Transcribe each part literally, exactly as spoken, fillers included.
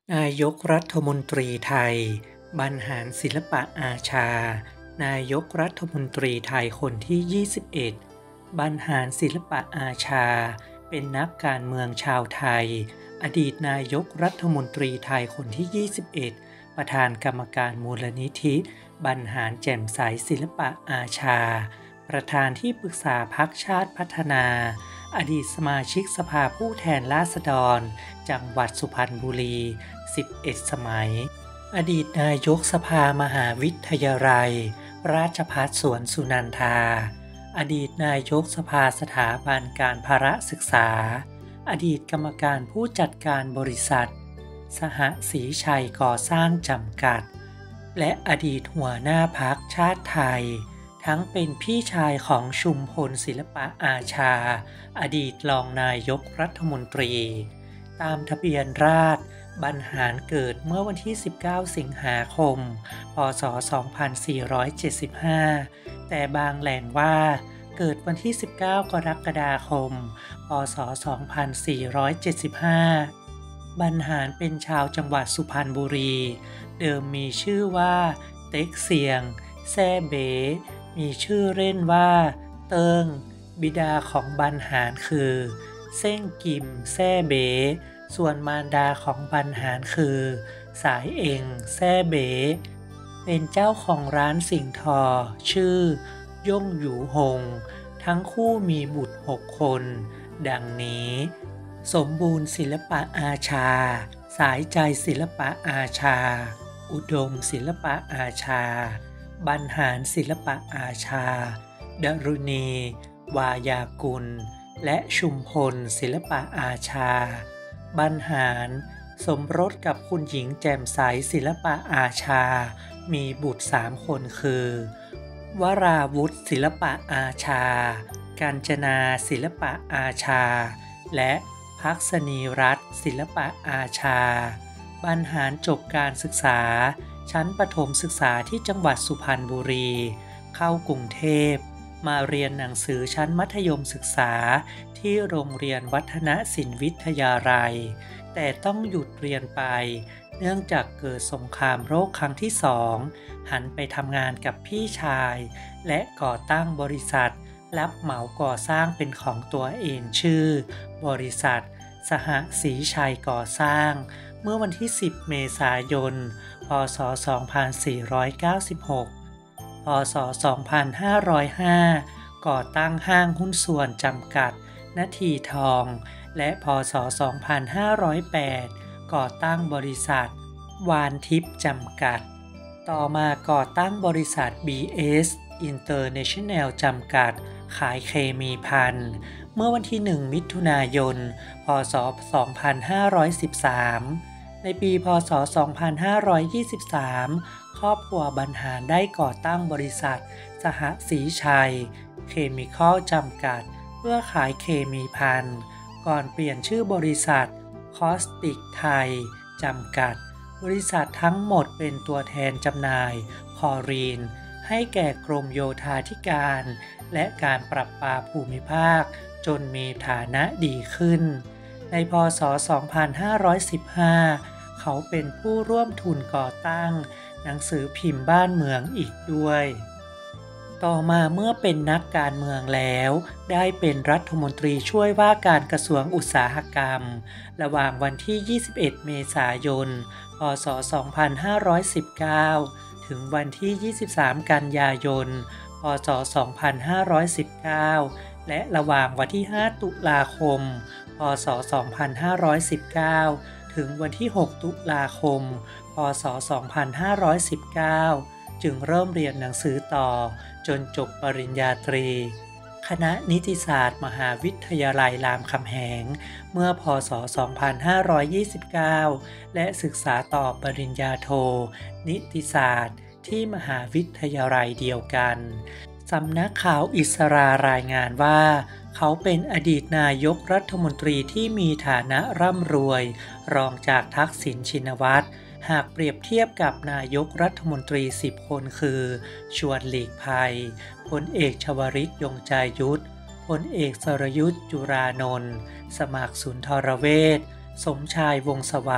นายกรัฐมนตรีไทยบรรหารศิลปะอาชา นายกรัฐมนตรีไทยคนที่ ยี่สิบเอ็ด บรรหารศิลปะอาชา เป็นนักการเมืองชาวไทย อดีตนายกรัฐมนตรีไทยคนที่ ยี่สิบเอ็ด ประธานกรรมการมูลนิธิ บรรหารแจ่มใสศิลปะอาชา ประธานที่ปรึกษาพรรคชาติพัฒนา อดีตสมาชิกสภาผู้แทนราษฎร จังหวัดสุพรรณบุรี สิบเอ็ด สมัย อดีตนายกสภามหาวิทยาลัย ราชภัฏสวนสุนันทา อดีตนายกสภาสถาบันการพละศึกษา อดีตกรรมการผู้จัดการบริษัท สหศรีชัยก่อสร้างจำกัด และอดีตหัวหน้าพรรคชาติไทย ทั้งเป็นพี่ชายของชุมพลศิลปะอาชา อดีตรองนายกรัฐมนตรี ตามทะเบียนราษฎร์บรรหารเกิดเมื่อวันที่ สิบเก้า สิงหาคม พ.ศ. สองพันสี่ร้อยเจ็ดสิบห้า แต่บางแหล่งว่าเกิดวันที่ สิบเก้า กรกฎาคม พ.ศ. สองพันสี่ร้อยเจ็ดสิบห้า บรรหารเป็นชาวจังหวัดสุพรรณบุรี เดิมมีชื่อว่าเต็กเซียง แซ่เบ๋ มีชื่อเล่นว่าเติง บิดาของบรรหารคือเซ่งกิม แซ่เบ๋ ส่วนมารดาของบรรหารคือ สายเอ็ง แซ่เบ๋ เป็นเจ้าของร้านสิ่งทอ ชื่อย่งหยูฮง ทั้งคู่มีบุตรหกคน ดังนี้ สมบูรณ์ศิลปะอาชา สายใจศิลปะอาชา อุดมศิลปะอาชา บรรหารศิลปะอาชา ดรุณี วายากุล และชุมพลศิลปะอาชา บรรหารสมรสกับคุณหญิงแจ่มใสศิลปะอาชา มีบุตรสามคนคือ วราวุธศิลปะอาชา กาญจนาศิลปะอาชา และภักษณีรัตน์ศิลปะอาชา บรรหารจบการศึกษาชั้นประถมศึกษาที่จังหวัดสุพรรณบุรี เข้ากรุงเทพมาเรียนหนังสือชั้นมัธยมศึกษาที่โรงเรียนวัฒนศิลป์วิทยาลัย แต่ต้องหยุดเรียนไปเนื่องจากเกิดสงครามโลกครั้งที่สองหันไปทำงานกับพี่ชายและก่อตั้งบริษัทรับเหมาก่อสร้างเป็นของตัวเองชื่อบริษัท สหศรีชัยก่อสร้างเมื่อวันที่ สิบ เมษายน พ.ศ. สองพันสี่ร้อยเก้าสิบหก พ.ศ. สองพันห้าร้อยห้า ก่อตั้งห้างหุ้นส่วนจำกัดนาทีทอง และ พ.ศ. สองพันห้าร้อยแปด ก่อตั้งบริษัท วานทิพย์จำกัด ต่อมาก่อตั้งบริษัท บี เอส International จำกัด ขายเคมีภัณฑ์ เมื่อวันที่ หนึ่ง มิถุนายน พ.ศ. สองพันห้าร้อยสิบสาม ในปี พ.ศ. สองพันห้าร้อยยี่สิบสาม ครอบครัวบรรหารได้ก่อตั้งบริษัท สหศรีชัย เคมีคอลจำกัด เพื่อขายเคมีภัณฑ์ ก่อนเปลี่ยนชื่อบริษัท คอสติกไทย จำกัด บริษัททั้งหมดเป็นตัวแทนจำหน่ายคลอรีนให้แก่กรมโยธาธิการ และการประปาภูมิภาคจนมีฐานะดีขึ้น ใน พ.ศ. สองพันห้าร้อยสิบห้า เขาเป็นผู้ร่วมทุนก่อตั้งหนังสือพิมพ์บ้านเมืองอีกด้วย ต่อมาเมื่อเป็นนักการเมืองแล้วได้เป็นรัฐมนตรีช่วยว่าการกระทรวงอุตสาหกรรมระหว่างวันที่ ยี่สิบเอ็ด เมษายน พ.ศ. สองพันห้าร้อยสิบเก้า ถึงวันที่ ยี่สิบสาม กันยายน พ.ศ. สองพันห้าร้อยสิบเก้า และระหว่างวันที่ ห้า ตุลาคม พ.ศ. สองพันห้าร้อยสิบเก้า ถึงวันที่ หก ตุลาคม พ.ศ. สองพันห้าร้อยสิบเก้า จึงเริ่มเรียนหนังสือต่อจนจบปริญญาตรี คณะนิติศาสตร์มหาวิทยาลัยรามคำแหงเมื่อ พ.ศ. สองพันห้าร้อยยี่สิบเก้า และศึกษาต่อปริญญาโท นิติศาสตร์ที่มหาวิทยาลัยเดียวกัน สำนักข่าวอิสรารายงานว่าเขาเป็นอดีตนายกรัฐมนตรีที่มีฐานะร่ำรวยรองจากทักษิณชินวัตรหากเปรียบเทียบกับนายกรัฐมนตรี สิบ คนคือชวนหลีกภัยพลเอกชวริตยงใจยุทธพลเอกสรยุทธจุรานนท์สมัครสุนทรเวชสมชายวงศ์สวัสดิ์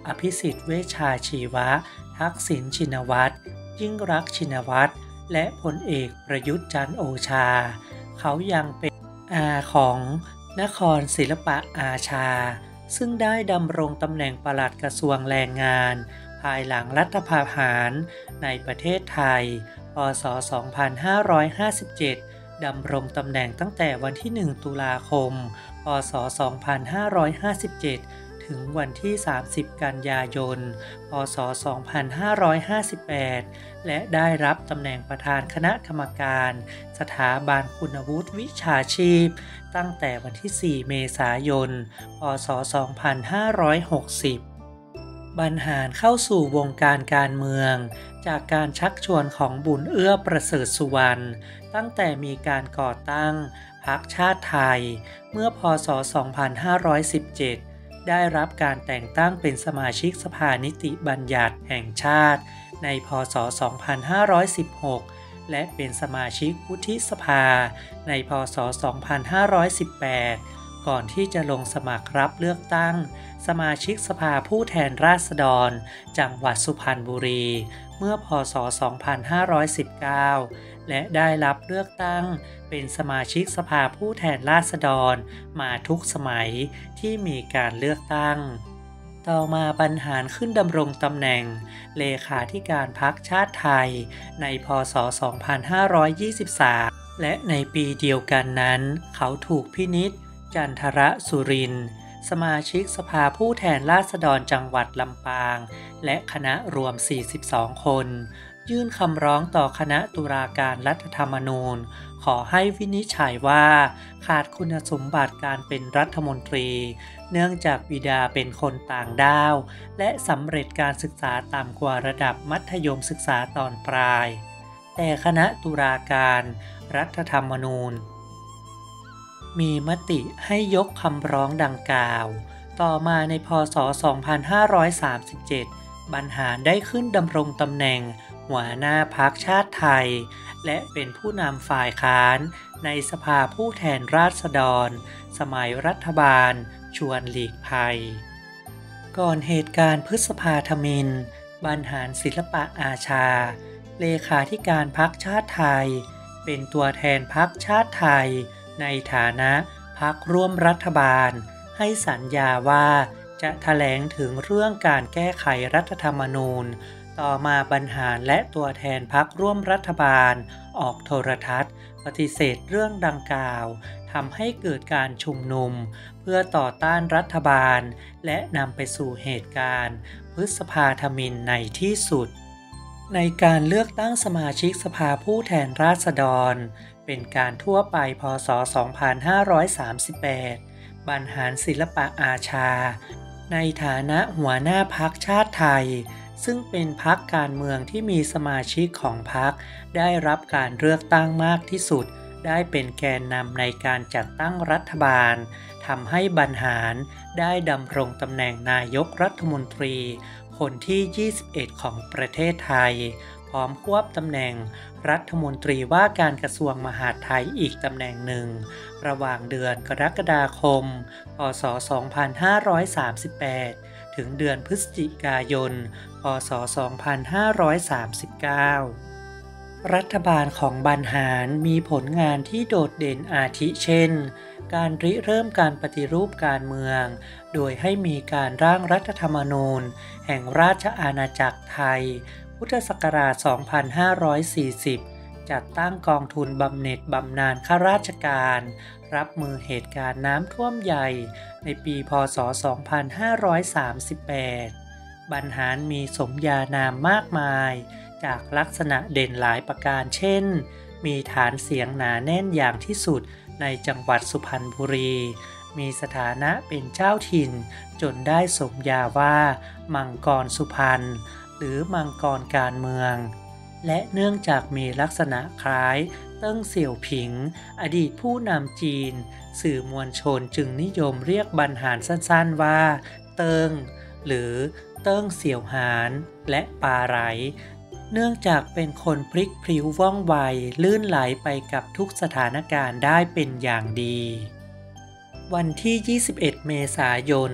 อภิสิทธิ์เวชชาชีวะทักษิณชินวัตรยิ่งรักษณ์ชินวัตรและพลเอกประยุทธ์จันทร์โอชาเขายังเป็นอาของนครศิลปะอาชาซึ่งได้ดำรงตำแหน่งปลัดกระทรวงแรงงานภายหลังรัฐประหารในประเทศไทยพ.ศ. สองพันห้าร้อยห้าสิบเจ็ดดำรงตำแหน่งตั้งแต่วันที่หนึ่งตุลาคมพ.ศ. สองพันห้าร้อยห้าสิบเจ็ดถึงวันที่สามสิบกันยายนพ.ศ. สองพันห้าร้อยห้าสิบแปดและได้รับตำแหน่งประธานคณะกรรมการสถาบันคุณวุฒิวิชาชีพตั้งแต่วันที่สี่เมษายนพ.ศ. สองพันห้าร้อยหกสิบบรรหารเข้าสู่วงการการเมืองจากการชักชวนของบุญเอื้อประเสริฐสุวรรณตั้งแต่มีการก่อตั้งพรรคชาติไทยเมื่อพ.ศ. สองพันห้าร้อยสิบเจ็ดได้รับการแต่งตั้งเป็นสมาชิกสภานิติบัญญัติแห่งชาติในพ.ศ. สองพันห้าร้อยสิบหกและเป็นสมาชิกวุฒิสภาในพ.ศ. สองพันห้าร้อยสิบแปดก่อนที่จะลงสมัครรับเลือกตั้งสมาชิกสภาผู้แทนราษฎรจังหวัดสุพรรณบุรีเมื่อพ.ศ. สองพันห้าร้อยสิบเก้าและได้รับเลือกตั้งเป็นสมาชิกสภาผู้แทนราษฎรมาทุกสมัยที่มีการเลือกตั้งต่อมาบรรหารขึ้นดำรงตำแหน่งเลขาธิการพรรคชาติไทยในพ.ศ. สองพันห้าร้อยยี่สิบสามและในปีเดียวกันนั้นเขาถูกพินิจจันทรสุรินทร์สมาชิกสภาผู้แทนราษฎรจังหวัดลำปางและคณะรวมสี่สิบสองคนยื่นคำร้องต่อคณะตุลาการรัฐธรรมนูญขอให้วินิจฉัยว่าขาดคุณสมบัติการเป็นรัฐมนตรีเนื่องจากบิดาเป็นคนต่างด้าวและสำเร็จการศึกษาต่ำกว่าระดับมัธยมศึกษาตอนปลายแต่คณะตุลาการรัฐธรรมนูญมีมติให้ยกคำร้องดังกล่าวต่อมาในพ.ศ. สองพันห้าร้อยสามสิบเจ็ดบรรหารได้ขึ้นดำรงตำแหน่งหัวหน้าพรรคชาติไทยและเป็นผู้นำฝ่ายค้านในสภาผู้แทนราษฎรสมัยรัฐบาลชวนหลีกภัยก่อนเหตุการณ์พฤษภาธมิฬบรรหารศิลปะอาชาเลขาธิการพรรคชาติไทยเป็นตัวแทนพรรคชาติไทยในฐานะพรรคร่วมรัฐบาลให้สัญญาว่าจะแถลงถึงเรื่องการแก้ไขรัฐธรรมนูญต่อมาบรรหารและตัวแทนพรรคร่วมรัฐบาลออกโทรทัศน์ปฏิเสธเรื่องดังกล่าวทำให้เกิดการชุมนุมเพื่อต่อต้านรัฐบาลและนำไปสู่เหตุการณ์พฤษภาธมิฬในที่สุดในการเลือกตั้งสมาชิกสภาผู้แทนราษฎรเป็นการทั่วไปพ.ศ. สองพันห้าร้อยสามสิบแปดบรรหารศิลปะอาชาในฐานะหัวหน้าพรรคชาติไทยซึ่งเป็นพรรคการเมืองที่มีสมาชิกของพรรคได้รับการเลือกตั้งมากที่สุดได้เป็นแกนนำในการจัดตั้งรัฐบาลทำให้บรรหารได้ดำรงตำแหน่งนายกรัฐมนตรีคนที่ยี่สิบเอ็ดของประเทศไทยพร้อมควบตำแหน่งรัฐมนตรีว่าการกระทรวงมหาดไทยอีกตำแหน่งหนึ่งระหว่างเดือนกรกฎาคมพ.ศ. สองพันห้าร้อยสามสิบแปดถึงเดือนพฤศจิกายนพ.ศ. สองพันห้าร้อยสามสิบเก้ารัฐบาลของบรรหารมีผลงานที่โดดเด่นอาทิเช่นการริเริ่มการปฏิรูปการเมืองโดยให้มีการร่างรัฐธรรมนูญแห่งราชอาณาจักรไทยพุทธศักราช สองพันห้าร้อยสี่สิบ จัดตั้งกองทุนบำเหน็จบำนาญข้าราชการรับมือเหตุการณ์น้ำท่วมใหญ่ในปีพ.ศ. สองพันห้าร้อยสามสิบแปดบรรหารมีสมญานามมากมายจากลักษณะเด่นหลายประการเช่นมีฐานเสียงหนาแน่นอย่างที่สุดในจังหวัดสุพรรณบุรีมีสถานะเป็นเจ้าถิ่นจนได้สมญาว่ามังกรสุพรรณหรือมังกรการเมืองและเนื่องจากมีลักษณะคล้ายเติ้งเสี่ยวผิงอดีตผู้นำจีนสื่อมวลชนจึงนิยมเรียกบรรหารสั้นๆว่าเติ้งหรือเติ้งเสี่ยวหานและปาไหลเนื่องจากเป็นคนพลิกพลิ้วว่องไวลื่นไหลไปกับทุกสถานการณ์ได้เป็นอย่างดีวันที่ยี่สิบเอ็ดเมษายนพ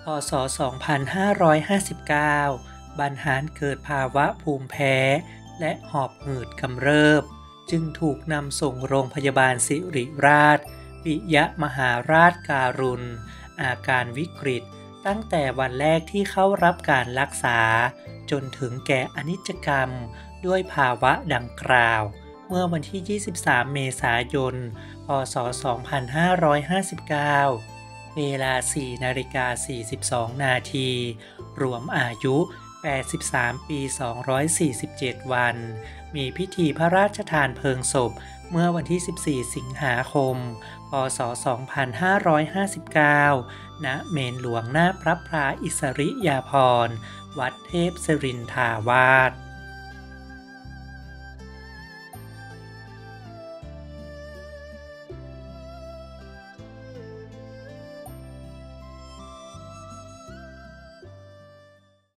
พ.ศ. สองพันห้าร้อยห้าสิบเก้า บรรหารเกิดภาวะภูมิแพ้และหอบหืดกำเริบจึงถูกนำส่งโรงพยาบาลศิริราชปิยมหาราชการุณอาการวิกฤตตั้งแต่วันแรกที่เข้ารับการรักษาจนถึงแก่อนิจกรรมด้วยภาวะดังกล่าวเมื่อวันที่ ยี่สิบสาม เมษายน พ.ศ. สองพันห้าร้อยห้าสิบเก้า เวลา สี่นาฬิกาสี่สิบสอง นาที รวมอายุ แปดสิบสาม ปี สองร้อยสี่สิบเจ็ด วัน มีพิธีพระราชทานเพลิงศพเมื่อวันที่ สิบสี่ สิงหาคม พ.ศ. สองพันห้าร้อยห้าสิบเก้า ณ เมรุหลวงหน้าพระพลาอิสริยาภรณ์ วัดเทพศิรินทราวาส